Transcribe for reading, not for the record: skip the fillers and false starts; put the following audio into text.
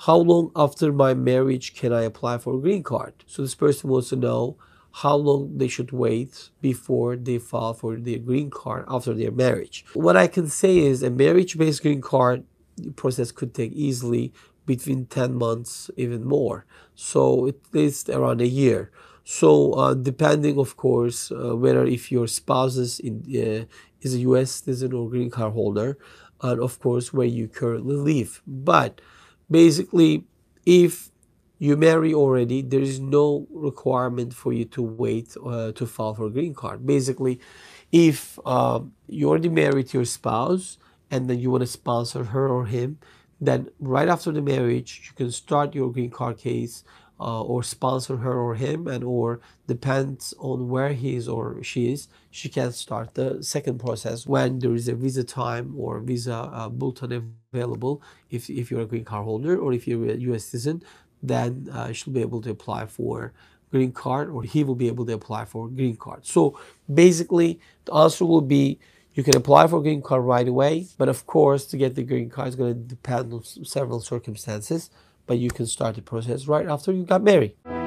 how long after my marriage can I apply for a green card? So this person wants to know how long they should wait before they file for their green card after their marriage. What I can say is a marriage-based green card process could take easily between 10 months, even more. So it is around a year. So depending, of course, whether if your spouse is a U.S. citizen or green card holder, and of course where you currently live. But basically, if you marry already, there is no requirement for you to wait to file for a green card. Basically, if you already married your spouse and then you want to sponsor her or him, then right after the marriage, you can start your green card case or sponsor her or him, and or depends on where he is or she is, she can start the second process when there is a visa time or visa bulletin available. If you're a green card holder or if you're a U.S. citizen, then she'll be able to apply for green card, or he will be able to apply for green card. So basically, the answer will be you can apply for green card right away, but of course, to get the green card is going to depend on several circumstances, but you can start the process right after you got married.